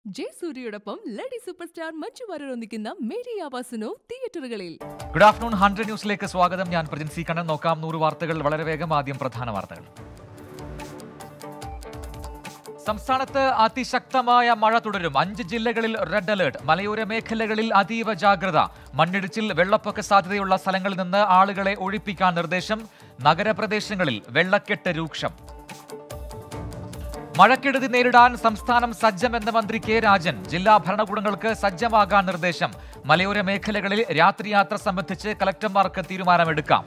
ജയസൂര്യയോടൊപ്പം lady super star Manju Warrier ഒന്നിക്കുന്ന മേരി ആവാസനോ തിയേറ്ററുകളിൽ. Good afternoon 100 ന്യൂസിലേക്ക് സ്വാഗതം. ഞാൻ പ്രജിൻസി കണ്ണൻ. നോക്കാം 100 വാർത്തകൾ വളരെ വേഗം. ആദ്യം പ്രധാന വാർത്തകൾ. സംസ്ഥാനത്ത് അതിശക്തമായ മഴ തുടരും. 5 ജില്ലകളിൽ റെഡ് അലർട്ട്. മലയോര മേഖലകളിൽ അതീവ ജാഗ്രത. മണ്ണിടിച്ചിൽ, വെള്ളപ്പൊക്ക സാധ്യതയുള്ള സ്ഥലങ്ങളിൽ നിന്ന് ആളുകളെ ഒഴിപ്പിക്കാൻ നിർദ്ദേശം. നഗരപ്രദേശങ്ങളിൽ വെള്ളക്കെട്ട് രൂക്ഷം. മഴക്കെടുതി നേരിടാൻ സംസ്ഥാനം സജ്ജമെന്ന് മന്ത്രി കെ രാജൻ. ജില്ലാ ഭരണകൂടങ്ങൾക്ക് സജ്ജമാകാൻ നിർദ്ദേശം. മലയോര മേഖലകളിൽ രാത്രിയാത്ര സംബന്ധിച്ച് കലക്ടർമാർക്ക് തീരുമാനമെടുക്കാം.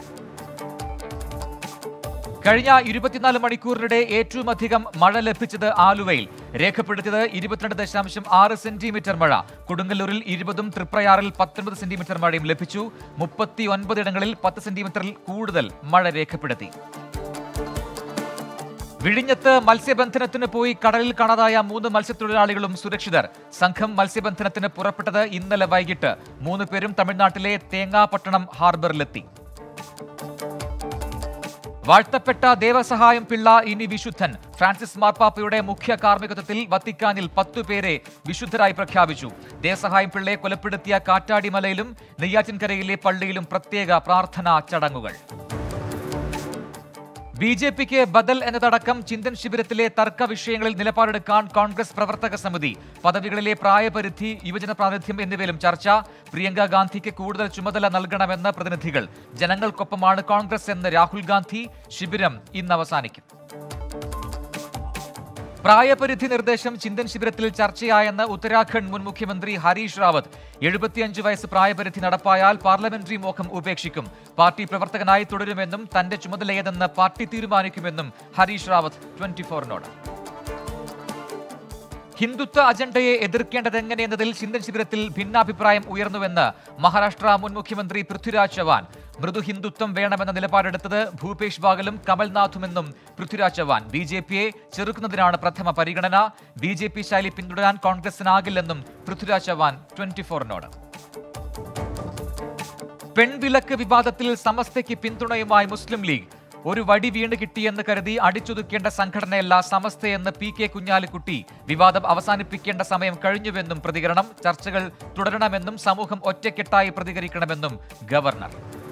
കഴിഞ്ഞ 24 മണിക്കൂറിനിടെ ഏറ്റവുമധികം മഴ ലഭിച്ചത് ആലുവയിൽ. രേഖപ്പെടുത്തിയത് 22.6 സെന്റിമീറ്റർ മഴ. കൊടുങ്ങല്ലൂരിൽ 20ഉം തൃപ്രയാറിൽ 19 സെന്റിമീറ്റർ മഴയും ലഭിച്ചു. 39 ഇടങ്ങളിൽ 10 സെന്റിമീറ്ററിൽ കൂടുതൽ മഴ രേഖപ്പെടുത്തി. വിഴിഞ്ഞത്ത് മത്സ്യബന്ധനത്തിന് പോയി കടലിൽ കാണാതായ 3 മത്സ്യത്തൊഴിലാളികളും സുരക്ഷിതർ. സംഘം മത്സ്യബന്ധനത്തിന് പുറപ്പെട്ടത് ഇന്നലെ വൈകിട്ട്. 3 പേരും തമിഴ്നാട്ടിലെ തേങ്ങാപട്ടണം ഹാർബറിലെത്തി. വാഴ്ത്തപ്പെട്ട ദേവസഹായം പിള്ള ഇനി വിശുദ്ധൻ. ഫ്രാൻസിസ് മാർപ്പാപ്പയുടെ മുഖ്യ കാർമ്മികത്വത്തിൽ വത്തിക്കാനിൽ 10 പേരെ വിശുദ്ധരായി പ്രഖ്യാപിച്ചു. ദേവസഹായം പിള്ളയെ കൊലപ്പെടുത്തിയ കാറ്റാടിമലയിലും നെയ്യാറ്റിൻകരയിലെ പള്ളിയിലും പ്രത്യേക പ്രാർത്ഥനാ ചടങ്ങുകൾ. ബി.ജെ.പിക്ക് ബദൽ എന്നതടക്കം ചിന്തൻ ശിബിരത്തിലെ തർക്ക വിഷയങ്ങളിൽ നിലപാടെടുക്കാൻ കോൺഗ്രസ് പ്രവർത്തക സമിതി. പദവികളിലെ പ്രായപരിധി, യുവജന പ്രാതിനിധ്യം എന്നിവയിലും ചർച്ച. പ്രിയങ്ക ഗാന്ധിക്ക് കൂടുതൽ ചുമതല നൽകണമെന്ന് പ്രതിനിധികൾ. ജനങ്ങൾക്കൊപ്പമാണ് കോൺഗ്രസ് എന്ന് രാഹുൽ ഗാന്ധി. ശിബിരം ഇന്ന് അവസാനിക്കും. പ്രായപരിധി നിർദ്ദേശം ചിന്തൻ ശിബിരത്തിൽ ചർച്ചയായെന്ന് ഉത്തരാഖണ്ഡ് മുൻ മുഖ്യമന്ത്രി ഹരീഷ് റാവത്ത്. 75 വയസ്സ് പ്രായപരിധി നടപ്പായാൽ പാർലമെന്ററി മോഹം ഉപേക്ഷിക്കും. പാർട്ടി പ്രവർത്തകനായി തുടരുമെന്നും തന്റെ ചുമതലയേതെന്ന് പാർട്ടി തീരുമാനിക്കുമെന്നും ഹരീഷ് റാവത്ത് 24-നോട്. ഹിന്ദുത്വ അജണ്ടയെ എതിർക്കേണ്ടതെങ്ങനെയെന്നതിൽ ചിന്തൻ ശിബിരത്തിൽ ഭിന്നാഭിപ്രായം ഉയർന്നുവെന്ന് മഹാരാഷ്ട്ര മുൻ മുഖ്യമന്ത്രി പൃഥ്വിരാജ് ചവാൻ. മൃദു ഹിന്ദുത്വം വേണമെന്ന നിലപാടെടുത്തത് ഭൂപേഷ് ബാഗലും കമൽനാഥുമെന്നും പൃഥ്വിരാജ് ചവാൻ. ബി.ജെ.പിയെ ചെറുക്കുന്നതിനാണ് പ്രഥമ പരിഗണന. ബി.ജെ.പി ശൈലി പിന്തുടരാൻ കോൺഗ്രസിനാകില്ലെന്നും പൃഥ്വിരാജ് ചവാൻ 24-നോട്. പെൺവിലക്ക് വിവാദത്തിൽ സമസ്തയ്ക്ക് പിന്തുണയുമായി മുസ്ലിം ലീഗ്. ഒരു വടി വീണ് കിട്ടിയെന്ന് കരുതി അടിച്ചൊതുക്കേണ്ട സംഘടനയല്ല സമസ്തയെന്ന് പി.കെ. കുഞ്ഞാലിക്കുട്ടി. വിവാദം അവസാനിപ്പിക്കേണ്ട സമയം കഴിഞ്ഞുവെന്നും പ്രതികരണം. ചർച്ചകൾ തുടരണമെന്നും സമൂഹം ഒറ്റക്കെട്ടായി പ്രതികരിക്കണമെന്നും ഗവർണർ.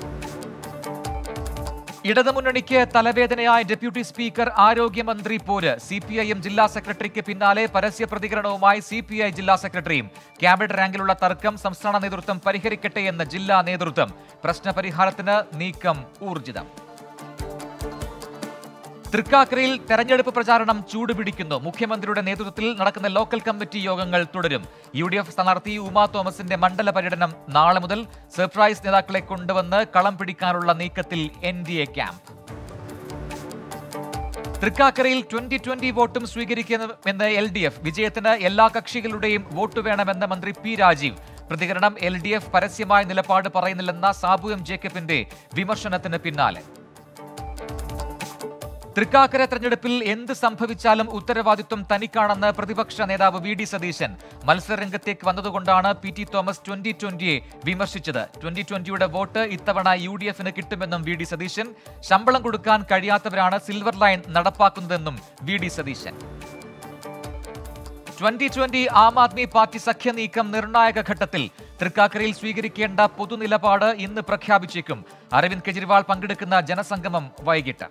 ഇടതുമുന്നണിക്ക് തലവേദനയായ ഡെപ്യൂട്ടി സ്പീക്കർ ആരോഗ്യമന്ത്രി പോര്. CPIM ജില്ലാ സെക്രട്ടറിക്ക് പിന്നാലെ പരസ്യ പ്രതികരണവുമായി CPI ജില്ലാ സെക്രട്ടറിയും. ക്യാബിനറ്റ് റാങ്കിലുള്ള തർക്കം സംസ്ഥാന നേതൃത്വം പരിഹരിക്കട്ടെയെന്ന് ജില്ലാ നേതൃത്വം. പ്രശ്നപരിഹാരത്തിന് നീക്കം ഊർജിതം. തൃക്കാക്കരയിൽ തെരഞ്ഞെടുപ്പ് പ്രചാരണം ചൂടുപിടിക്കുന്നു. മുഖ്യമന്ത്രിയുടെ നേതൃത്വത്തിൽ നടക്കുന്ന ലോക്കൽ കമ്മിറ്റി യോഗങ്ങൾ തുടരും. UDF സ്ഥാനാർത്ഥി ഉമാ തോമസിന്റെ മണ്ഡല പര്യടനം നാളെ മുതൽ. സർപ്രൈസ് നേതാക്കളെ കൊണ്ടുവന്ന് കളം പിടിക്കാനുള്ള നീക്കത്തിൽ NDA ക്യാമ്പ്. തൃക്കാക്കരയിൽ 2020 വോട്ടും സ്വീകരിക്കുമെന്ന് LDF. വിജയത്തിന് എല്ലാ കക്ഷികളുടെയും വോട്ട് വേണമെന്ന് മന്ത്രി P. രാജീവ്. പ്രതികരണം. LDF പരസ്യമായ നിലപാട് പറയുന്നില്ലെന്ന സാബു M. ജേക്കബിന്റെ വിമർശനത്തിന് പിന്നാലെ. തൃക്കാക്കര തെരഞ്ഞെടുപ്പിൽ എന്ത് സംഭവിച്ചാലും ഉത്തരവാദിത്വം തനിക്കാണെന്ന് പ്രതിപക്ഷ നേതാവ് VD സതീശൻ. മത്സരരംഗത്തേക്ക് വന്നതുകൊണ്ടാണ് PT തോമസ് 2020യെ വിമർശിച്ചത്. 2020യുടെ വോട്ട് ഇത്തവണ UDFന് കിട്ടുമെന്നും VD സതീശൻ. ശമ്പളം കൊടുക്കാൻ കഴിയാത്തവരാണ് സിൽവർ ലൈൻ നടപ്പാക്കുന്നതെന്നും VD സതീശൻ. 2020 ആം ആദ്മി പാർട്ടി സഖ്യ നീക്കം നിർണായക ഘട്ടത്തിൽ. തൃക്കാക്കരയിൽ സ്വീകരിക്കേണ്ട പൊതുനിലപാട് ഇന്ന് പ്രഖ്യാപിച്ചേക്കും. അരവിന്ദ് കെജ്രിവാൾ പങ്കെടുക്കുന്ന ജനസംഗമം വൈകിട്ട്.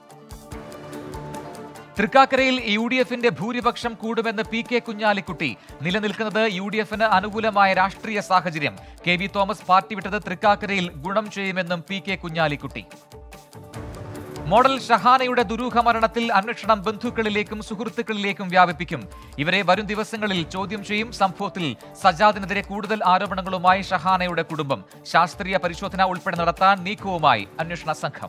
തൃക്കാക്കരയിൽ UDFന്റെ ഭൂരിപക്ഷം കൂടുമെന്ന് PK കുഞ്ഞാലിക്കുട്ടി. നിലനിൽക്കുന്നത് UDFന് അനുകൂലമായ രാഷ്ട്രീയ സാഹചര്യം. KB തോമസ് പാർട്ടി വിട്ടത് തൃക്കാക്കരയിൽ ഗുണം ചെയ്യുമെന്നും PK കുഞ്ഞാലിക്കുട്ടി. മോഡൽ ഷഹാനയുടെ ദുരൂഹ മരണത്തിൽ അന്വേഷണം ബന്ധുക്കളിലേക്കും സുഹൃത്തുക്കളിലേക്കും വ്യാപിപ്പിക്കും. ഇവരെ വരും ദിവസങ്ങളിൽ ചോദ്യം ചെയ്യും. സംഭവത്തിൽ സജാദിനെതിരെ കൂടുതൽ ആരോപണങ്ങളുമായി ഷഹാനയുടെ കുടുംബം. ശാസ്ത്രീയ പരിശോധന ഉൾപ്പെടെ നടത്താൻ നീക്കവുമായി അന്വേഷണ സംഘം.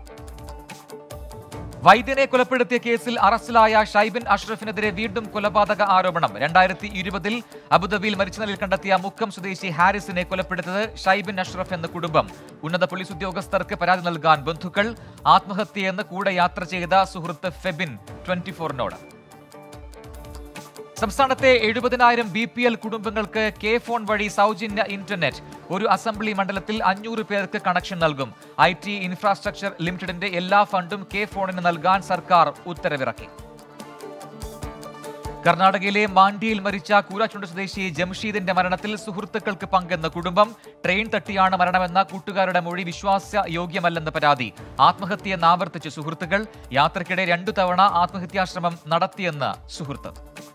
വൈദ്യനെ കൊലപ്പെടുത്തിയ കേസിൽ അറസ്റ്റിലായ ഷൈബിൻ അഷ്റഫിനെതിരെ വീണ്ടും കൊലപാതക ആരോപണം. 2020 അബുദാബിയിൽ മരിച്ച നിലയിൽ കണ്ടെത്തിയ മുക്കം സ്വദേശി ഹാരിസിനെ കൊലപ്പെടുത്തിയത് ഷൈബിൻ അഷ്റഫ് എന്ന കുടുംബം. ഉന്നത പോലീസ് ഉദ്യോഗസ്ഥർക്ക് പരാതി നൽകാൻ ബന്ധുക്കൾ. ആത്മഹത്യയെന്ന് കൂടെ യാത്ര ചെയ്ത സുഹൃത്ത് ഫെബിൻ 24-നോട്. സംസ്ഥാനത്തെ 70,000 BPL കുടുംബങ്ങൾക്ക് കെ ഫോൺ വഴി സൗജന്യ ഇന്റർനെറ്റ്. ഒരു അസംബ്ലി മണ്ഡലത്തിൽ 500 പേർക്ക് കണക്ഷൻ നൽകും. IT ഇൻഫ്രാസ്ട്രക്ചർ ലിമിറ്റഡിന്റെ എല്ലാ ഫണ്ടും കെ ഫോണിന് നൽകാൻ സർക്കാർ ഉത്തരവിറക്കി. കർണാടകയിലെ മാണ്ഡ്യയിൽ മരിച്ച കൂരാച്ചുണ്ട് സ്വദേശി ജംഷീദിന്റെ മരണത്തിൽ സുഹൃത്തുക്കൾക്ക് പങ്കെന്ന കുടുംബം. ട്രെയിൻ തട്ടിയാണ് മരണമെന്ന കൂട്ടുകാരുടെ മൊഴി വിശ്വാസയോഗ്യമല്ലെന്ന് പരാതി. ആത്മഹത്യയെന്ന് ആവർത്തിച്ച് സുഹൃത്തുക്കൾ. യാത്രയ്ക്കിടെ 2 തവണ ആത്മഹത്യാശ്രമം നടത്തിയെന്ന് സുഹൃത്ത്.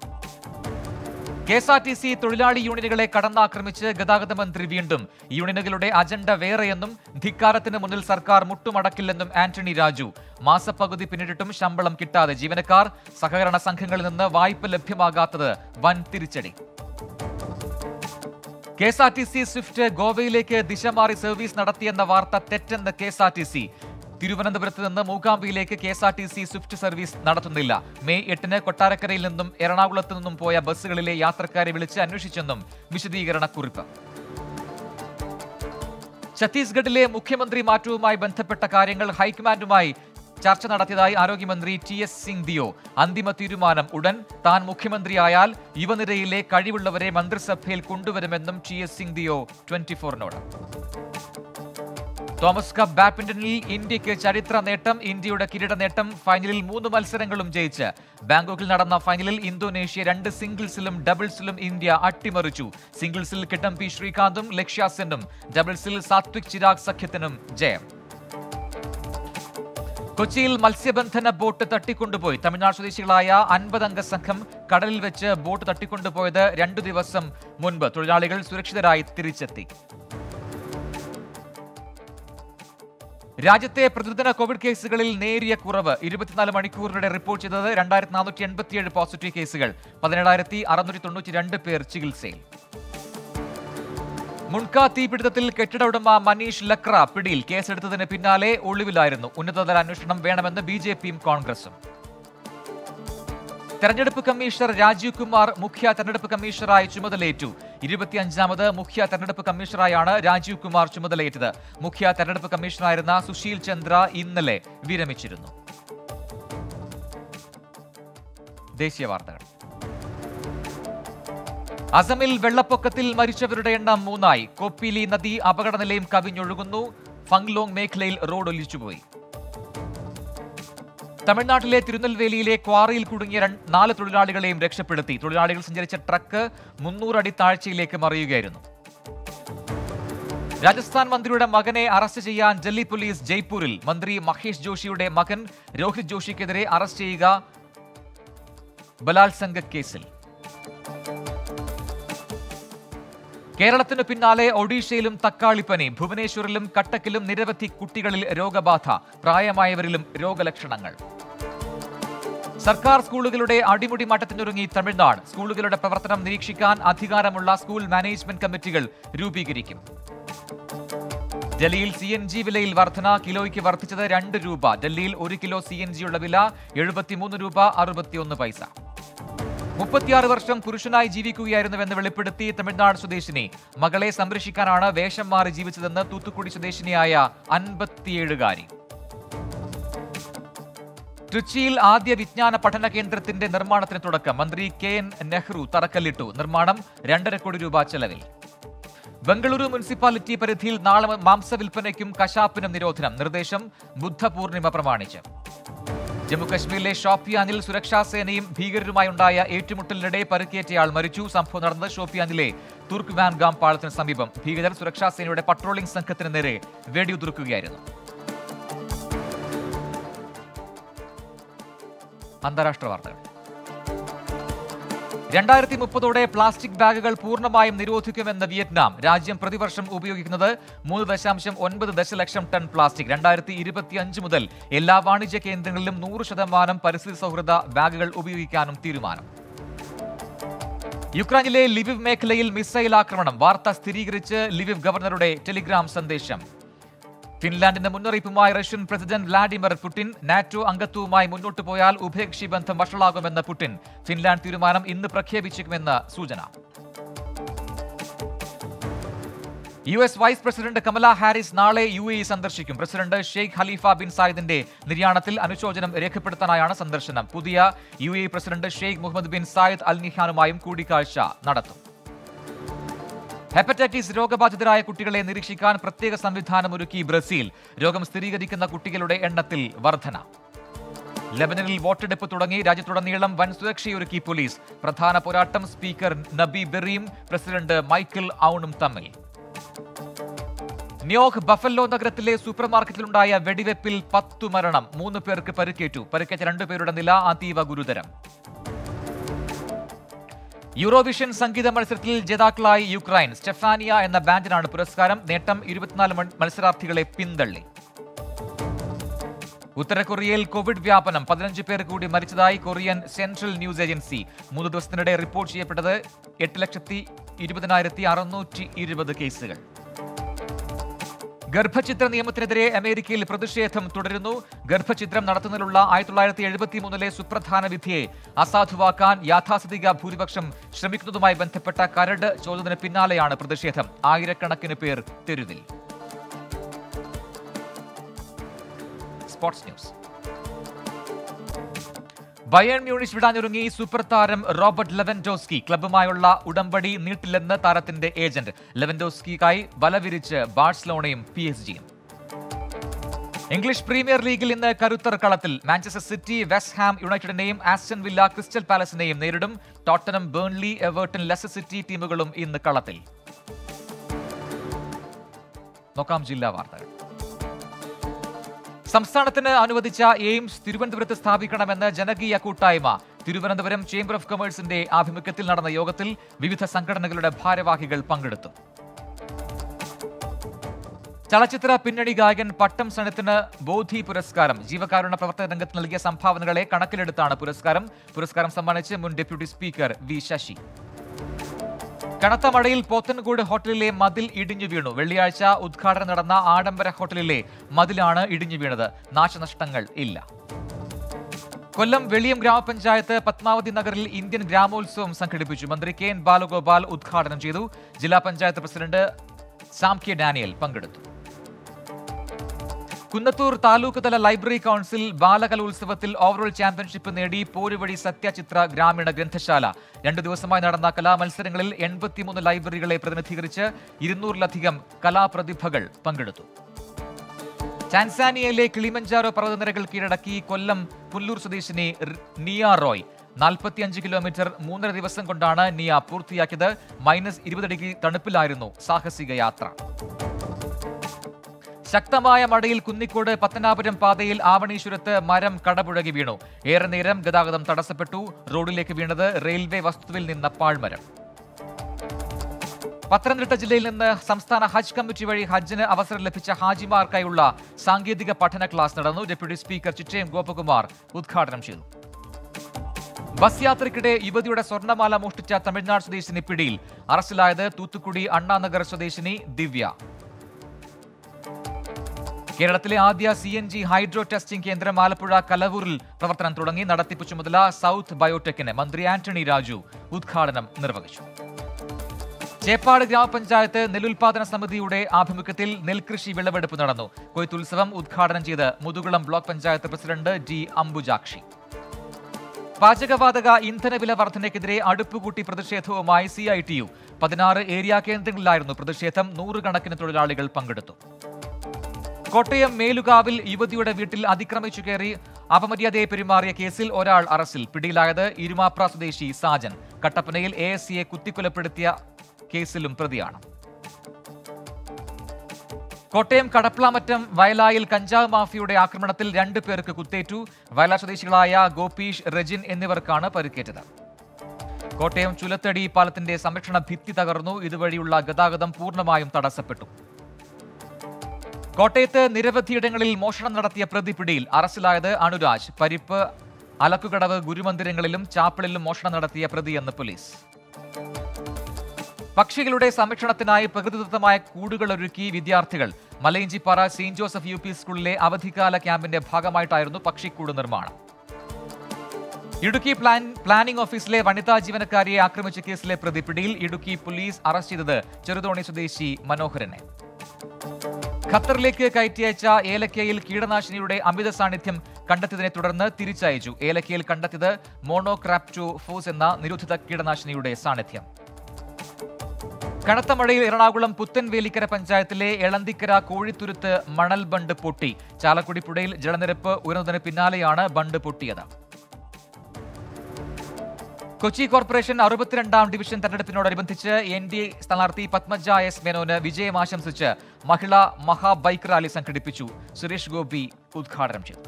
KSRTC തൊഴിലാളി യൂണിയനുകളെ കടന്നാക്രമിച്ച് ഗതാഗത മന്ത്രി വീണ്ടും. യൂണിയനുകളുടെ അജണ്ട വേറെയെന്നും ധിക്കാരത്തിന് മുന്നിൽ സർക്കാർ മുട്ടുമടക്കില്ലെന്നും ആന്റണി രാജു. മാസപ്പകുതി പിന്നിട്ടിട്ടും ശമ്പളം കിട്ടാതെ ജീവനക്കാർ. സഹകരണ സംഘങ്ങളിൽ നിന്ന് വായ്പ ലഭ്യമാകാത്തത് വൻ തിരിച്ചടി. KSRTC സ്വിഫ്റ്റ് ഗോവയിലേക്ക് ദിശ മാറി സർവീസ് നടത്തിയെന്ന വാർത്ത തെറ്റെന്ന് KSRTC. തിരുവനന്തപുരത്ത് നിന്ന് മൂകാംബിയിലേക്ക് KSRTC സ്വിഫ്റ്റ് സർവീസ് നടത്തുന്നില്ല. മെയ് 8-ന് കൊട്ടാരക്കരയിൽ നിന്നും എറണാകുളത്ത് നിന്നും പോയ ബസ്സുകളിലെ യാത്രക്കാരെ വിളിച്ച് അന്വേഷിച്ചെന്നും വിശദീകരണക്കുറിപ്പ്. ഛത്തീസ്ഗഡിലെ മുഖ്യമന്ത്രി മാറ്റവുമായി ബന്ധപ്പെട്ട കാര്യങ്ങൾ ഹൈക്കമാൻഡുമായി ചർച്ച നടത്തിയതായി ആരോഗ്യമന്ത്രി TS സിംഗ്ദിയോ. അന്തിമ തീരുമാനം ഉടൻ. താൻ മുഖ്യമന്ത്രിയായാൽ യുവനിരയിലെ കഴിവുള്ളവരെ മന്ത്രിസഭയിൽ കൊണ്ടുവരുമെന്നും TS സിംഗ്ദിയോ 24-നോട്. തോമസ് കപ്പ് ബാഡ്മിന്റണിൽ ഇന്ത്യക്ക് ചരിത്ര നേട്ടം. ഇന്ത്യയുടെ കിരീട നേട്ടം. ഫൈനലിൽ 3 മത്സരങ്ങളും ജയിച്ച്. ബാങ്കോക്കിൽ നടന്ന ഫൈനലിൽ ഇന്തോനേഷ്യ 2 സിംഗിൾസിലും ഡബിൾസിലും ഇന്ത്യ അട്ടിമറിച്ചു. സിംഗിൾസിൽ കിഡംബി ശ്രീകാന്തും ലക്ഷ്യ സെന്നും, ഡബിൾസിൽ സാത്വിക് ചിരാഗ് സഖ്യത്തിനും ജയം. കൊച്ചിയിൽ മത്സ്യബന്ധന ബോട്ട് തട്ടിക്കൊണ്ടുപോയി. തമിഴ്നാട് സ്വദേശികളായ 50 അംഗ സംഘം കടലിൽ വെച്ച് ബോട്ട് തട്ടിക്കൊണ്ടുപോയത് 2 ദിവസം മുൻപ്. തൊഴിലാളികൾ സുരക്ഷിതരായി തിരിച്ചെത്തി. രാജ്യത്തെ പ്രതിദിന കോവിഡ് കേസുകളിൽ നേരിയ കുറവ്. 24 മണിക്കൂറിനിടെ റിപ്പോർട്ട് ചെയ്തത് 2487 പോസിറ്റീവ് കേസുകൾ. 17,692 പേർ ചികിത്സയിൽ. മുൺക തീപിടുത്തത്തിൽ കെട്ടിട ഉടമ മനീഷ് ലക്ര പിടിയിൽ. കേസെടുത്തതിന് പിന്നാലെ ഒളിവിലായിരുന്നു. ഉന്നതതല അന്വേഷണം വേണമെന്ന് BJPയും കോൺഗ്രസും. തെരഞ്ഞെടുപ്പ് കമ്മീഷണർ രാജീവ് കുമാർ മുഖ്യ തെരഞ്ഞെടുപ്പ് കമ്മീഷണറായി ചുമതലയേറ്റു. 25ാമത് മുഖ്യ തെരഞ്ഞെടുപ്പ് കമ്മീഷണറായാണ് രാജീവ് കുമാർ ചുമതലയേറ്റത്. മുഖ്യ തെരഞ്ഞെടുപ്പ് കമ്മീഷണറായിരുന്ന സുശീൽ ചന്ദ്ര ഇന്നലെ വിരമിച്ചിരുന്നു. ദേശീയ വാർത്തകൾ. അസമിൽ വെള്ളപ്പൊക്കത്തിൽ മരിച്ചവരുടെ എണ്ണം 3ആയി. കോപ്പിലി നദി അപകടനിലയും കവിഞ്ഞൊഴുകുന്നു. ഫംഗ്ലോങ് മേഖലയിൽ റോഡ് ഒലിച്ചുപോയി. തമിഴ്നാട്ടിലെ തിരുനെൽവേലിയിലെ ക്വാറിയിൽ കുടുങ്ങിയ 4 തൊഴിലാളികളെയും രക്ഷപ്പെടുത്തി. തൊഴിലാളികൾ സഞ്ചരിച്ച ട്രക്ക് 300 അടി താഴ്ചയിലേക്ക് മറിയുകയായിരുന്നു. രാജസ്ഥാൻ മന്ത്രിയുടെ മകനെ അറസ്റ്റ് ചെയ്യാൻ ഡൽഹി പോലീസ് ജയ്പൂരിൽ. മന്ത്രി മഹേഷ് ജോഷിയുടെ മകൻ രോഹിത് ജോഷിക്കെതിരെ അറസ്റ്റ് ചെയ്യുക ബലാത്സംഗ കേസിൽ. കേരളത്തിനു പിന്നാലെ ഒഡീഷയിലും തക്കാളിപ്പനി. ഭുവനേശ്വറിലും കട്ടക്കിലും നിരവധി കുട്ടികളിൽ രോഗബാധ. പ്രായമായവരിലും രോഗലക്ഷണങ്ങൾ. സർക്കാർ സ്കൂളുകളുടെ അടിമുടി മാറ്റത്തിനൊരുങ്ങി തമിഴ്നാട്. സ്കൂളുകളുടെ പ്രവർത്തനം നിരീക്ഷിക്കാൻ അധികാരമുള്ള സ്കൂൾ മാനേജ്മെന്റ് കമ്മിറ്റികൾ രൂപീകരിക്കും. ഡൽഹിയിൽ CNG വിലയിൽ വർധന. കിലോയ്ക്ക് വർദ്ധിച്ചത് 2 രൂപ. ഡൽഹിയിൽ 1 കിലോ CNGയുള്ള വില 73 രൂപ 61 പൈസ. 36 വർഷം പുരുഷനായി ജീവിക്കുകയായിരുന്നുവെന്ന് വെളിപ്പെടുത്തി തമിഴ്നാട് സ്വദേശിനി. മകളെ സംരക്ഷിക്കാനാണ് വേഷം മാറി ജീവിച്ചതെന്ന് തൂത്തുക്കുടി സ്വദേശിനിയായ 57-കാരി. ട്രിച്ചിയിൽ ആദ്യ വിജ്ഞാന പഠന കേന്ദ്രത്തിന്റെ നിർമ്മാണത്തിന് തുടക്കം. മന്ത്രി KN നെഹ്റു തറക്കല്ലിട്ടു. നിർമ്മാണം 2.5 കോടി രൂപ ചെലവിൽ. ബംഗളൂരു മുനിസിപ്പാലിറ്റി പരിധിയിൽ നാളെ മാംസവിൽപ്പനയ്ക്കും കശാപ്പിനും നിരോധനം. നിർദ്ദേശം ബുദ്ധപൂർണിമ പ്രമാണിച്ച്. ജമ്മുകശ്മീരിലെ ഷോപ്പിയാനിൽ സുരക്ഷാസേനയും ഭീകരരുമായുണ്ടായ ഏറ്റുമുട്ടലിനിടെ പരിക്കേറ്റയാൾ മരിച്ചു. സംഭവം നടന്നത് ഷോപ്പിയാനിലെ തുർക്ക് വാൻഗാം പാളത്തിന് സമീപം. ഭീകരർ സുരക്ഷാസേനയുടെ പട്രോളിംഗ് സംഘത്തിന് നേരെ വെടിയുതിർക്കുകയായിരുന്നു. അന്താരാഷ്ട്ര വാർത്തകൾ. 2030ഓടെ പ്ലാസ്റ്റിക് ബാഗുകൾ പൂർണ്ണമായും നിരോധിക്കുമെന്ന് വിയറ്റ്നാം. രാജ്യം പ്രതിവർഷം ഉപയോഗിക്കുന്നത് 3.9 ദശലക്ഷം ടൺ പ്ലാസ്റ്റിക്. 2025 മുതൽ എല്ലാ വാണിജ്യ കേന്ദ്രങ്ങളിലും 100% പരിസ്ഥിതി സൗഹൃദ ബാഗുകൾ ഉപയോഗിക്കാനും തീരുമാനം. യുക്രൈനിലെ ലിവിവ് മേഖലയിൽ മിസൈൽ ആക്രമണം. വാർത്ത സ്ഥിരീകരിച്ച് ലിവിവ് ഗവർണറുടെ ടെലിഗ്രാം സന്ദേശം. ഫിൻലാൻഡിന്റെ മുന്നറിയിപ്പുമായി Russian president Vladimir Putin. NATO അംഗത്വവുമായി മുന്നോട്ടു പോയാൽ ഉഭയകക്ഷി ബന്ധം വഷളാകുമെന്ന് പുടിൻ. ഫിൻലാൻഡ് തീരുമാനം ഇന്ന് പ്രഖ്യാപിച്ചേക്കുമെന്ന് സൂചന. US vice president Kamala Harris നാളെ UAE സന്ദർശിക്കും. പ്രസിഡന്റ് ഷെയ്ഖ് ഖലീഫ ബിൻ സായിദിന്റെ നിര്യാണത്തിൽ അനുശോചനം രേഖപ്പെടുത്താനായാണ് സന്ദർശനം. പുതിയ UAE president Sheikh Mohammed bin Zayed Al നിഹാനുമായും കൂടിക്കാഴ്ച നടത്തും. ഹെപ്പറ്റൈറ്റിസ് രോഗബാധിതരായ കുട്ടികളെ നിരീക്ഷിക്കാൻ പ്രത്യേക സംവിധാനം ഒരുക്കി ബ്രസീൽ. രോഗം സ്ഥിരീകരിക്കുന്ന കുട്ടികളുടെ എണ്ണത്തിൽ വർധന. ലെബനനിൽ വോട്ടെടുപ്പ് തുടങ്ങി. രാജ്യത്തുടനീളം വൻ സുരക്ഷയൊരുക്കി പോലീസ്. പ്രധാന പോരാട്ടം സ്പീക്കർ നബി ബെറിയും പ്രസിഡന്റ് മൈക്കിൾ ഔണും തമ്മിൽ. ന്യൂയോർക്ക് ബഫല്ലോ നഗരത്തിലെ സൂപ്പർമാർക്കറ്റിലുണ്ടായ വെടിവെപ്പിൽ 10 മരണം, 3 പേർക്ക് പരിക്കേറ്റു. പരിക്കേറ്റ 2 പേരുടെ നില അതീവ ഗുരുതരം. യൂറോവിഷൻ സംഗീത മത്സരത്തിൽ ജേതാക്കളായി യുക്രൈൻ. സ്റ്റെഫാനിയ എന്ന ബാൻഡിനാണ് പുരസ്കാരം. നേട്ടം 24 മത്സരാർത്ഥികളെ പിന്തള്ളി. ഉത്തര കൊറിയയിൽ കോവിഡ് വ്യാപനം, 15 പേർ കൂടി മരിച്ചതായി കൊറിയൻ സെൻട്രൽ ന്യൂസ് ഏജൻസി. 3 ദിവസത്തിനിടെ റിപ്പോർട്ട് ചെയ്യപ്പെട്ടത് 8,20,620 കേസുകൾ. ഗർഭചിത്ര നിയമത്തിനെതിരെ അമേരിക്കയിൽ പ്രതിഷേധം തുടരുന്നു. ഗർഭചിത്രം നടത്തുന്നതിനുള്ള 1973 സുപ്രധാന വിധിയെ അസാധുവാക്കാൻ യാഥാസ്ഥിതിക ഭൂരിപക്ഷം ശ്രമിക്കുന്നതുമായി ബന്ധപ്പെട്ട കരട് ചോദ്യത്തിന് പിന്നാലെയാണ് പ്രതിഷേധം. ആയിരക്കണക്കിന് പേർ തെരുവിൽ. Sports news. ബയേൺ മ്യൂണിച്ച് വിടാനൊരുങ്ങി സൂപ്പർ താരം റോബർട്ട് ലെവൻഡോസ്കി. ക്ലബ്ബുമായുള്ള ഉടമ്പടി നീട്ടില്ലെന്ന് താരത്തിന്റെ ഏജന്റ്. ലെവൻഡോസ്കിക്കായി വലവിരിച്ച് ബാഴ്സലോണയും PSG-യും. ഇംഗ്ലീഷ് പ്രീമിയർ ലീഗിൽ ഇന്ന് കരുത്തർ കളത്തിൽ. മാഞ്ചസ്റ്റർ സിറ്റി വെസ്റ്റ് ഹാം യുണൈറ്റഡിനെയും ആസ്റ്റൺ വില്ല ക്രിസ്റ്റൽ പാലസിനെയും നേരിടും. Tottenham, Burnley, Everton, Leicester City ടീമുകളും ഇന്ന് കളത്തിൽ. നോക്കാം ജില്ലാ വാർത്തകൾ. സംസ്ഥാനത്തിന് അനുവദിച്ച എയിംസ് തിരുവനന്തപുരത്ത് സ്ഥാപിക്കണമെന്ന് ജനകീയ കൂട്ടായ്മ. തിരുവനന്തപുരം ചേംബർ ഓഫ് കൊമേഴ്സിന്റെ ആഭിമുഖ്യത്തിൽ നടന്ന യോഗത്തിൽ വിവിധ സംഘടനകളുടെ ഭാരവാഹികൾ പങ്കെടുത്തു. ചലച്ചിത്ര പിന്നണി ഗായകൻ പട്ടം സനത്തിന് ബോധി പുരസ്കാരം. ജീവകാരുണ്യ പ്രവർത്തന രംഗത്ത് നൽകിയ സംഭാവനകളെ കണക്കിലെടുത്താണ് പുരസ്കാരം. പുരസ്കാരം സമ്മാനിച്ച് മുൻ ഡെപ്യൂട്ടി സ്പീക്കർ വി ശശി. കനത്ത മഴയിൽ പോത്തൻകോട് ഹോട്ടലിലെ മതിൽ ഇടിഞ്ഞു വീണു. വെള്ളിയാഴ്ച ഉദ്ഘാടനം നടന്ന ആഡംബര ഹോട്ടലിലെ മതിലാണ് ഇടിഞ്ഞു വീണത്. നാശനഷ്ടങ്ങൾ ഇല്ല. കൊല്ലം വെളിയം ഗ്രാമപഞ്ചായത്ത് പത്മാവതി നഗറിൽ ഇന്ത്യൻ ഗ്രാമോത്സവം സംഘടിപ്പിച്ചു. മന്ത്രി കെ എൻ ബാലഗോപാൽ ഉദ്ഘാടനം ചെയ്തു. ജില്ലാ പഞ്ചായത്ത് പ്രസിഡന്റ് സാം കെ ഡാനിയൽ പങ്കെടുത്തു. കുന്നത്തൂർ താലൂക്ക് തല ലൈബ്രറി കൗൺസിൽ ബാലകലോത്സവത്തിൽ ഓവറോൾ ചാമ്പ്യൻഷിപ്പ് നേടി പോരുവഴി സത്യചിത്ര ഗ്രാമീണ ഗ്രന്ഥശാല. 2 ദിവസമായി നടന്ന കലാമത്സരങ്ങളിൽ 83 ലൈബ്രറികളെ പ്രതിനിധീകരിച്ച് 200-ലധികം കലാപ്രതിഭകൾ പങ്കെടുത്തു. ടാൻസാനിയയിലെ കിളിമഞ്ചാരോ പർവ്വതനിരകൾ കീഴടക്കി കൊല്ലം പുല്ലൂർ സ്വദേശിനി നിയ റോയ്. 45 കിലോമീറ്റർ 3.5 ദിവസം കൊണ്ടാണ് നിയ പൂർത്തിയാക്കിയത്. -20 ഡിഗ്രി തണുപ്പിലായിരുന്നു സാഹസിക യാത്ര. ശക്തമായ മഴയിൽ കുന്നിക്കോട് പത്തനാപുരം പാതയിൽ ആവണീശ്വരത്ത് മരം കടപുഴകി വീണു. ഏറെ നേരം ഗതാഗതം തടസ്സപ്പെട്ടു. റോഡിലേക്ക് വീണത് റെയിൽവേ വസ്തുവിൽ നിന്ന പാഴ്മരം. പത്തനംതിട്ട ജില്ലയിൽ നിന്ന് സംസ്ഥാന ഹജ്ജ് കമ്മിറ്റി വഴി ഹജ്ജിന് അവസരം ലഭിച്ച ഹാജിമാർക്കായുള്ള സാങ്കേതിക പഠന ക്ലാസ് നടന്നു. ഡെപ്യൂട്ടി സ്പീക്കർ ചിറ്റയം ഗോപകുമാർ ഉദ്ഘാടനം ചെയ്തു. ബസ് യാത്രയ്ക്കിടെ യുവതിയുടെ സ്വർണ്ണമാല മോഷ്ടിച്ച തമിഴ്നാട് സ്വദേശിനി പിടിയിൽ. അറസ്റ്റിലായത് തൂത്തുക്കുടി അണ്ണാനഗർ സ്വദേശിനി ദിവ്യ. കേരളത്തിലെ ആദ്യ CNG ഹൈഡ്രോ ടെസ്റ്റിംഗ് കേന്ദ്രം ആലപ്പുഴ കലവൂരിൽ പ്രവർത്തനം തുടങ്ങി. നടത്തിപ്പ് ചുമതല സൗത്ത് ബയോടെക്കിന്. മന്ത്രി ആന്റണി രാജു ഉദ്ഘാടനം നിർവഹിച്ചു. ചേപ്പാട് ഗ്രാമപഞ്ചായത്ത് നെല്ലുൽപാദന സമിതിയുടെ ആഭിമുഖ്യത്തിൽ നെൽകൃഷി വിളവെടുപ്പ് നടന്നു. കൊയ്ത്തുത്സവം ഉദ്ഘാടനം ചെയ്ത് Muthukulam block panchayat president D. Ambujakshi. പാചകവാതക ഇന്ധനവില വർധനയ്ക്കെതിരെ അടുപ്പുകൂട്ടി പ്രതിഷേധവുമായി CITU. 16 ഏരിയ കേന്ദ്രങ്ങളിലായിരുന്നു പ്രതിഷേധം. 100 കണക്കിന് തൊഴിലാളികൾ പങ്കെടുത്തു. കോട്ടയം മേലുകാവിൽ യുവതിയുടെ വീട്ടിൽ അതിക്രമിച്ചു കയറി അപമര്യാദയെ പെരുമാറിയ കേസിൽ ഒരാൾ അറസ്റ്റിൽ. പിടിയിലായത് ഇരുമാപ്ര സ്വദേശി സാജൻ. കട്ടപ്പനയിൽ ASCയെ കുത്തിക്കൊലപ്പെടുത്തിയ കേസിലും പ്രതിയാണ്. കോട്ടയം കടപ്ലാമറ്റം വയലായിൽ കഞ്ചാവ് മാഫിയയുടെ ആക്രമണത്തിൽ 2 പേർക്ക് കുത്തേറ്റു. വയലാ സ്വദേശികളായ ഗോപീഷ്, റെജിൻ എന്നിവർക്കാണ് പരിക്കേറ്റത്. കോട്ടയം ചുലത്തടി പാലത്തിന്റെ സംരക്ഷണ ഭിത്തി തകർന്നു. ഇതുവഴിയുള്ള ഗതാഗതം പൂർണ്ണമായും തടസ്സപ്പെട്ടു. കോട്ടയത്ത് നിരവധിയിടങ്ങളിൽ മോഷണം നടത്തിയ പ്രതി പിടിയിൽ. അറസ്റ്റിലായത് അനുരാജ്. പരിപ്പ്, അലക്കുകടവ്, ഗുരുമന്ദിരങ്ങളിലും ചാപ്പലിലും മോഷണം നടത്തിയ പ്രതിയെന്ന് പോലീസ്. പക്ഷികളുടെ സംരക്ഷണത്തിനായി പ്രകൃതിദത്തമായ കൂടുകൾ ഒരുക്കി വിദ്യാർത്ഥികൾ. മലയിഞ്ചിപ്പാറ സെയിന്റ് ജോസഫ് UP സ്കൂളിലെ അവധിക്കാല ക്യാമ്പിന്റെ ഭാഗമായിട്ടായിരുന്നു പക്ഷിക്കൂട് നിർമ്മാണം. ഇടുക്കി പ്ലാനിംഗ് ഓഫീസിലെ വനിതാ ജീവനക്കാരിയെ ആക്രമിച്ച കേസിലെ പ്രതി പിടിയിൽ. ഇടുക്കി പോലീസ് അറസ്റ്റ് ചെയ്തത് ചെറുതോണി സ്വദേശി മനോഹരനെ. ഖത്തറിലേക്ക് കയറ്റിയയച്ച ഏലക്കയിൽ കീടനാശിനിയുടെ അമിത സാന്നിധ്യം കണ്ടെത്തിയതിനെ തുടർന്ന് തിരിച്ചയച്ചു. ഏലക്കയിൽ കണ്ടെത്തിയത് മോണോക്രാപ്റ്റോഫോസ് എന്ന നിരോധിത കീടനാശിനിയുടെ സാന്നിധ്യം. കനത്ത മഴയിൽ എറണാകുളം പുത്തൻവേലിക്കര പഞ്ചായത്തിലെ എളന്തിക്കര കോഴിത്തുരുത്ത് മണൽ ബണ്ട് പൊട്ടി. ചാലക്കുടി പുഴയിൽ ജലനിരപ്പ് ഉയർന്നതിന് പിന്നാലെയാണ് ബണ്ട് പൊട്ടിയത്. കൊച്ചി കോർപ്പറേഷൻ 62ാം ഡിവിഷൻ തെരഞ്ഞെടുപ്പിനോടനുബന്ധിച്ച് NDA സ്ഥാനാർത്ഥി പത്മജ എസ് മേനോന് വിജയം ആശംസിച്ച് മഹിളാ മഹാ ബൈക്ക് റാലി സംഘടിപ്പിച്ചു. സുരേഷ് ഗോപി ഉദ്ഘാടനം ചെയ്തു.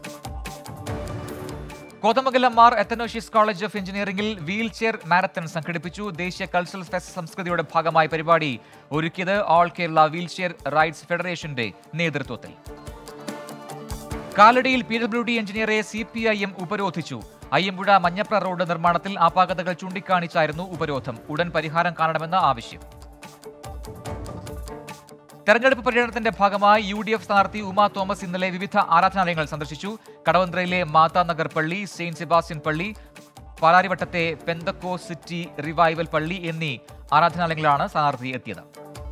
Kothamangalam Mar Athanasius college of എഞ്ചിനീയറിംഗിൽ വീൽ ചെയർ മാരത്തൺ സംഘടിപ്പിച്ചു. ദേശീയ കൾച്ചറൽ ഫെസ്റ്റ് സംസ്കൃതിയുടെ ഭാഗമായി പരിപാടി ഒരുക്കിയത് all Kerala wheel chair rides ഫെഡറേഷന്റെ നേതൃത്വത്തിൽ. കാലടിയിൽ PWD എഞ്ചിനീയറെ CPIM ഉപരോധിച്ചു. അയ്യമ്പുഴ മഞ്ഞപ്ര റോഡ് നിർമ്മാണത്തിൽ അപാകതകൾ ചൂണ്ടിക്കാണിച്ചായിരുന്നു ഉപരോധം. ഉടൻ പരിഹാരം കാണണമെന്ന ആവശ്യം. തെരഞ്ഞെടുപ്പ് പര്യടനത്തിന്റെ ഭാഗമായി UDF സ്ഥാനാർത്ഥി ഉമാ തോമസ് ഇന്നലെ വിവിധ ആരാധനാലയങ്ങൾ സന്ദർശിച്ചു. കടവന്ത്രയിലെ മാതാനഗർ പള്ളി, സെയിന്റ് സെബാസ്റ്റ്യൻ പള്ളി, പാലാരിവട്ടത്തെ പെന്തക്കോസിറ്റി റിവൈവൽ പള്ളി എന്നീ ആരാധനാലയങ്ങളാണ് സ്ഥാനാർത്ഥി എത്തിയത്.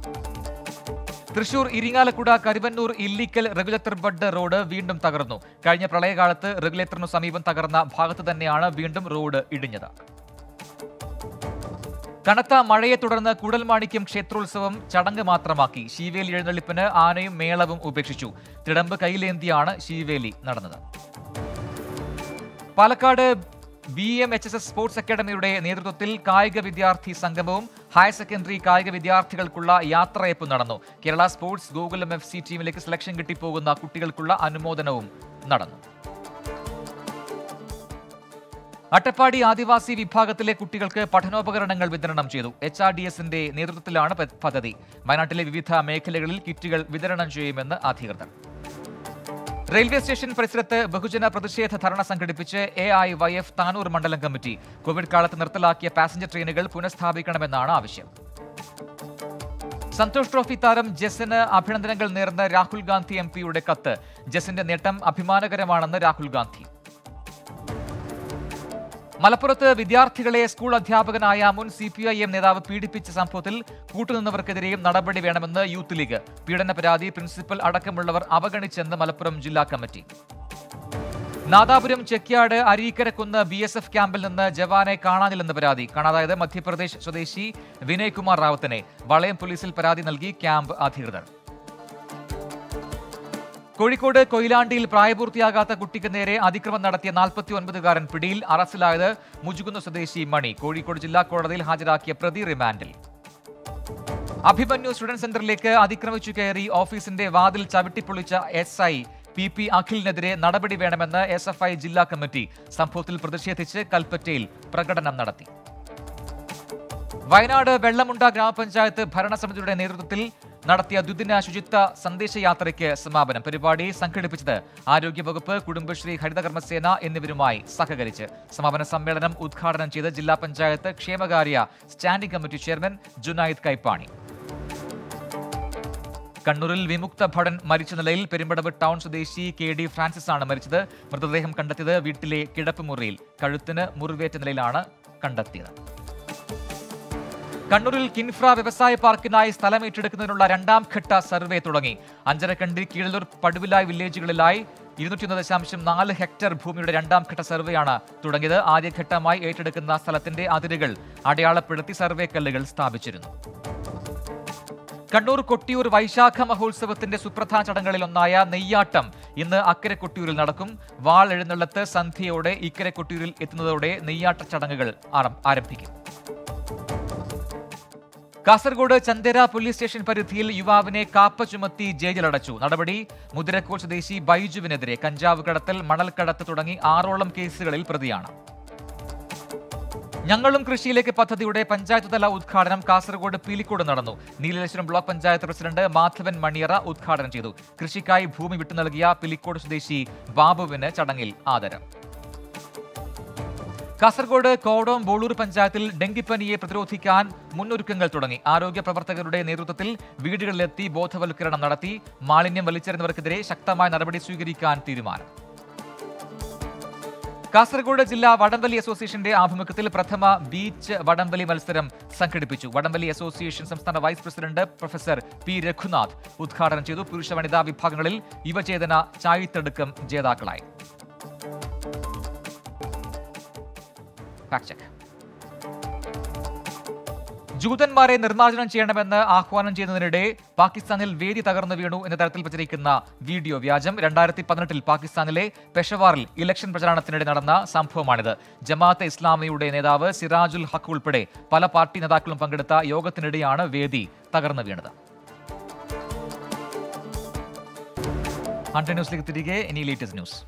തൃശൂർ ഇരിങ്ങാലക്കുട കരുവന്നൂർ ഇല്ലിക്കൽ റെഗുലേറ്റർ ബഡ് റോഡ് വീണ്ടും തകർന്നു. കഴിഞ്ഞ പ്രളയകാലത്ത് റെഗുലേറ്ററിനു സമീപം തകർന്ന ഭാഗത്ത് തന്നെയാണ് വീണ്ടും റോഡ് ഇടിഞ്ഞത്. കനത്ത മഴയെ തുടർന്ന് കൂടൽമാണിക്യം ക്ഷേത്രോത്സവം ചടങ്ങ് മാത്രമാക്കി. ശീവേലി എഴുന്നള്ളിപ്പിന് ആനയും മേളവും ഉപേക്ഷിച്ചു. തിടമ്പ് കൈയിലേന്തിയാണ് ശീവേലി നടന്നത്. പാലക്കാട് BMHSS സ്പോർട്സ് അക്കാദമിയുടെ നേതൃത്വത്തിൽ കായിക വിദ്യാർത്ഥി സംഗമവും ഹയർ സെക്കൻഡറി കായിക വിദ്യാർത്ഥികൾക്കുള്ള യാത്രയപ്പ് നടന്നു. കേരള സ്പോർട്സ് ഗോകുലം FC ടീമിലേക്ക് സെലക്ഷൻ കിട്ടിപ്പോകുന്ന കുട്ടികൾക്കുള്ള അനുമോദനവും നടന്നു. അട്ടപ്പാടി ആദിവാസി വിഭാഗത്തിലെ കുട്ടികൾക്ക് പഠനോപകരണങ്ങൾ വിതരണം ചെയ്തു. HRDSന്റെ നേതൃത്വത്തിലാണ് പദ്ധതി. വയനാട്ടിലെ വിവിധ മേഖലകളിൽ കിറ്റുകൾ വിതരണം ചെയ്യുമെന്ന് അധികൃതർ. റെയിൽവേ സ്റ്റേഷൻ പരിസരത്ത് ബഹുജന പ്രതിഷേധ ധർണ സംഘടിപ്പിച്ച് AIYF താനൂർ മണ്ഡലം കമ്മിറ്റി. കോവിഡ് കാലത്ത് നിർത്തലാക്കിയ പാസഞ്ചർ ട്രെയിനുകൾ പുനഃസ്ഥാപിക്കണമെന്നാണ് ആവശ്യം. സന്തോഷ് ട്രോഫി താരം ജെസിന് അഭിനന്ദനങ്ങൾ നേർന്ന രാഹുൽ ഗാന്ധി MPയുടെ കത്ത്. ജെസിന്റെ നേട്ടം അഭിമാനകരമാണെന്ന് രാഹുൽ ഗാന്ധി. മലപ്പുറത്ത് വിദ്യാർത്ഥികളെ സ്കൂൾ അധ്യാപകനായ മുൻ CPIM നേതാവ് പീഡിപ്പിച്ച സംഭവത്തിൽ കൂട്ടുനിന്നവർക്കെതിരെയും നടപടി വേണമെന്ന് യൂത്ത് ലീഗ്. പീഡന പരാതി പ്രിൻസിപ്പൽ അടക്കമുള്ളവർ അവഗണിച്ചെന്ന് മലപ്പുറം ജില്ലാ കമ്മിറ്റി. നാദാപുരം ചെക്യാട് അരീക്കരക്കുന്ന് BSF ക്യാമ്പിൽ നിന്ന് ജവാനെ കാണാനില്ലെന്ന് പരാതി. കാണാതായത് മധ്യപ്രദേശ് സ്വദേശി വിനയ് കുമാർ റാവത്തിനെ. വളയം പോലീസിൽ പരാതി നൽകി ക്യാമ്പ് അധികൃതർ. കോഴിക്കോട് കൊയിലാണ്ടിയിൽ പ്രായപൂർത്തിയാകാത്ത കുട്ടിക്ക് നേരെ അതിക്രമം നടത്തിയ 49കാരൻ പിടിയിൽ. അറസ്റ്റിലായത് മുജുകുന്ന് സ്വദേശി മണി. കോഴിക്കോട് ജില്ലാ കോടതിയിൽ ഹാജരാക്കിയ പ്രതി റിമാൻഡിൽ. അഭിമന്യു സ്റ്റുഡന്റ് സെന്ററിലേക്ക് അതിക്രമിച്ചു കയറി ഓഫീസിന്റെ വാതിൽ ചവിട്ടിപ്പൊളിച്ച SI PP അഖിലിനെതിരെ നടപടി വേണമെന്ന് SFI ജില്ലാ കമ്മിറ്റി. സംഭവത്തിൽ പ്രതിഷേധിച്ച് കൽപ്പറ്റയിൽ പ്രകടനം നടത്തി. വയനാട് വെള്ളമുണ്ട ഗ്രാമപഞ്ചായത്ത് ഭരണസമിതിയുടെ നേതൃത്വത്തിൽ നടത്തിയ ദ്വിദിന ശുചിത്വ സന്ദേശയാത്രയ്ക്ക് സമാപനം. പരിപാടി സംഘടിപ്പിച്ചത് ആരോഗ്യവകുപ്പ്, കുടുംബശ്രീ, ഹരിതകർമ്മസേന എന്നിവരുമായി സഹകരിച്ച്. സമാപന സമ്മേളനം ഉദ്ഘാടനം ചെയ്ത് ജില്ലാ പഞ്ചായത്ത് ക്ഷേമകാര്യ standing committee chairman Junaid Kaippani. കണ്ണൂരിൽ വിമുക്ത ഭടൻ മരിച്ച നിലയിൽ. പെരുമ്പടവ് ടൗൺ സ്വദേശി KD ഫ്രാൻസിസ് ആണ് മരിച്ചത്. മൃതദേഹം കണ്ടെത്തിയത് വീട്ടിലെ കിടപ്പുമുറിയിൽ. കഴുത്തിന് മുറിവേറ്റ നിലയിലാണ് കണ്ടെത്തിയത്. കണ്ണൂരിൽ കിൻഫ്ര വ്യവസായ പാർക്കിനായി സ്ഥലം ഏറ്റെടുക്കുന്നതിനുള്ള 2ാം ഘട്ട സർവേ തുടങ്ങി. അഞ്ചരക്കണ്ടി, കീഴല്ലൂർ, പടുവിലായ് വില്ലേജുകളിലായി 201.4 ഹെക്ടർ ഭൂമിയുടെ 2ാം ഘട്ട സർവേയാണ് തുടങ്ങിയത്. ആദ്യഘട്ടമായി ഏറ്റെടുക്കുന്ന സ്ഥലത്തിന്റെ അതിരുകൾ അടയാളപ്പെടുത്തി സർവേ കല്ലുകൾ സ്ഥാപിച്ചിരുന്നു. കണ്ണൂർ കൊട്ടിയൂർ വൈശാഖ മഹോത്സവത്തിന്റെ സുപ്രധാന ചടങ്ങുകളിൽ ഒന്നായ നെയ്യാട്ടം ഇന്ന് അക്കരെ കൊട്ടിയൂരിൽ നടക്കും. വാൾ എഴുന്നള്ളത്ത് സന്ധ്യയോടെ ഇക്കരെ കൊട്ടിയൂരിൽ എത്തുന്നതോടെ നെയ്യാട്ട ചടങ്ങുകൾ ആരംഭിക്കും. കാസർഗോഡ് ചന്ദേര പോലീസ് സ്റ്റേഷൻ പരിധിയിൽ യുവാവിനെ കാപ്പ ചുമത്തി ജയിലിലടച്ചു. നടപടി മുതിരക്കോൾ സ്വദേശി ബൈജുവിനെതിരെ. കഞ്ചാവ് കടത്തൽ, മണൽക്കടത്ത് തുടങ്ങി 6ഓളം കേസുകളിൽ പ്രതിയാണ്. ഞങ്ങളും കൃഷിയിലേക്ക് പദ്ധതിയുടെ പഞ്ചായത്ത് തല ഉദ്ഘാടനം കാസർഗോഡ് പീലിക്കോട് നടന്നു. നീലേശ്വരം ബ്ലോക്ക് പഞ്ചായത്ത് പ്രസിഡന്റ് മാധവൻ മണിയറ ഉദ്ഘാടനം ചെയ്തു. കൃഷിക്കായി ഭൂമി വിട്ടു നൽകിയ പീലിക്കോട് സ്വദേശി ബാബുവിന് ചടങ്ങിൽ ആദരം. കാസർഗോഡ് കോടോം ബോളൂർ പഞ്ചായത്തിൽ ഡെങ്കിപ്പനിയെ പ്രതിരോധിക്കാൻ മുന്നൊരുക്കങ്ങൾ തുടങ്ങി. ആരോഗ്യ പ്രവർത്തകരുടെ നേതൃത്വത്തിൽ വീടുകളിലെത്തി ബോധവൽക്കരണം നടത്തി. മാലിന്യം വലിച്ചെറിയുന്നവർക്കെതിരെ ശക്തമായ നടപടി സ്വീകരിക്കാൻ തീരുമാനം. കാസർഗോഡ് ജില്ലാ വടംവലി അസോസിയേഷന്റെ ആഭിമുഖ്യത്തിൽ പ്രഥമ ബീച്ച് വടംവലി മത്സരം സംഘടിപ്പിച്ചു. വടംവലി അസോസിയേഷൻ സംസ്ഥാന vice president professor P Raghunath ഉദ്ഘാടനം ചെയ്തു. പുരുഷ വനിതാ വിഭാഗങ്ങളിൽ യുവചേതന ചായത്തടുക്കം ജേതാക്കളായി. ജൂതന്മാരെ നിർമ്മാർജ്ജനം ചെയ്യണമെന്ന് ആഹ്വാനം ചെയ്യുന്നതിനിടെ പാകിസ്ഥാനിൽ വേദി തകർന്നു വീണു എന്ന തരത്തിൽ പ്രചരിക്കുന്ന വീഡിയോ വ്യാജം. 2018 പാകിസ്ഥാനിലെ പെഷവാറിൽ ഇലക്ഷൻ പ്രചാരണത്തിനിടെ നടന്ന സംഭവമാണിത്. ജമാഅത്തെ ഇസ്ലാമിയുടെ നേതാവ് സിറാജുൽ ഹക്ക് ഉൾപ്പെടെ പല പാർട്ടി നേതാക്കളും പങ്കെടുത്ത യോഗത്തിനിടെയാണ് വേദി തകർന്നു വീണത്. ന്യൂസിലേക്ക് തിരികെ ഇനി ലേറ്റസ്റ്റ് ന്യൂസ്.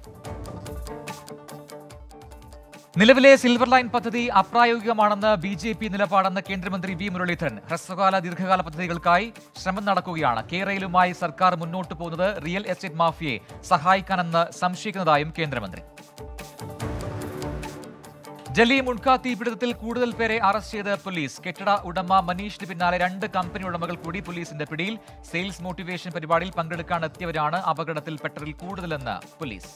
നിലവിലെ സിൽവർ ലൈൻ പദ്ധതി അപ്രായോഗികമാണെന്ന് BJP നിലപാടെന്ന് കേന്ദ്രമന്ത്രി വി മുരളീധരൻ. ഹ്രസ്വകാല ദീർഘകാല പദ്ധതികൾക്കായി ശ്രമം നടക്കുകയാണ്. കേരളയിലുമായി സർക്കാർ മുന്നോട്ട് പോകുന്നത് റിയൽ എസ്റ്റേറ്റ് മാഫിയയെ സഹായിക്കാനെന്ന് സംശയിക്കുന്നതായും കേന്ദ്രമന്ത്രി. ഡൽഹി മുൺക തീപിടുത്തത്തിൽ കൂടുതൽ പേരെ അറസ്റ്റ് ചെയ്ത് പോലീസ്. കെട്ടിട ഉടമ മനീഷിന് പിന്നാലെ 2 കമ്പനി ഉടമകൾ കൂടി പോലീസിന്റെ പിടിയിൽ. സെയിൽസ് മോട്ടിവേഷൻ പരിപാടിയിൽ പങ്കെടുക്കാൻ എത്തിയവരാണ് അപകടത്തിൽപ്പെട്ടവരിൽ കൂടുതലെന്ന് പോലീസ്.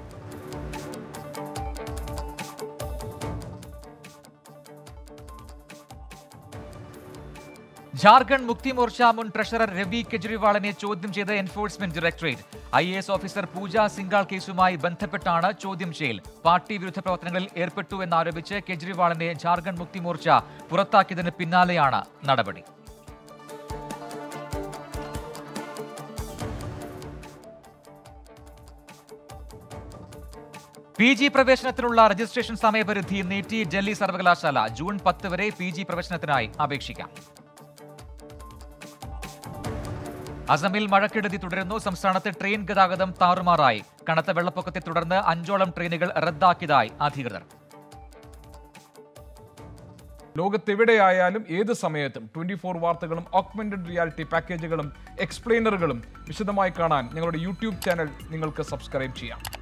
ജാർഖണ്ഡ് മുക്തി മോർച്ച മുൻ ട്രഷറർ രവി കെജ്രിവാളിനെ ചോദ്യം ചെയ്ത് enforcement directorate. IAS officer Pooja Singhal കേസുമായി ബന്ധപ്പെട്ടാണ് ചോദ്യം ചെയ്യൽ. പാർട്ടി വിരുദ്ധ പ്രവർത്തനങ്ങളിൽ ഏർപ്പെട്ടു എന്നാരോപിച്ച് കെജ്രിവാളിനെ ജാർഖണ്ഡ് മുക്തി മോർച്ച പുറത്താക്കിയതിന് പിന്നാലെയാണ് നടപടി. PG പ്രവേശനത്തിനുള്ള രജിസ്ട്രേഷൻ സമയപരിധി നീട്ടി ഡൽഹി സർവകലാശാല. ജൂൺ 10 വരെ PG പ്രവേശനത്തിനായി അപേക്ഷിക്കാം. അസമിൽ മഴക്കെടുതി തുടരുന്നു. സംസ്ഥാനത്ത് ട്രെയിൻ ഗതാഗതം താറുമാറായി. കനത്ത വെള്ളപ്പൊക്കത്തെ തുടർന്ന് 5ഓളം ട്രെയിനുകൾ റദ്ദാക്കിയതായി അധികൃതർ. ലോകത്തെവിടെയായാലും ഏത് സമയത്തും 24 വാർത്തകളും ഓഗ്മെന്റഡ് റിയാലിറ്റി പാക്കേജുകളും എക്സ്പ്ലെയിനറുകളും വിശദമായി കാണാൻ ഞങ്ങളുടെ യൂട്യൂബ് ചാനൽ നിങ്ങൾക്ക് സബ്സ്ക്രൈബ് ചെയ്യാം.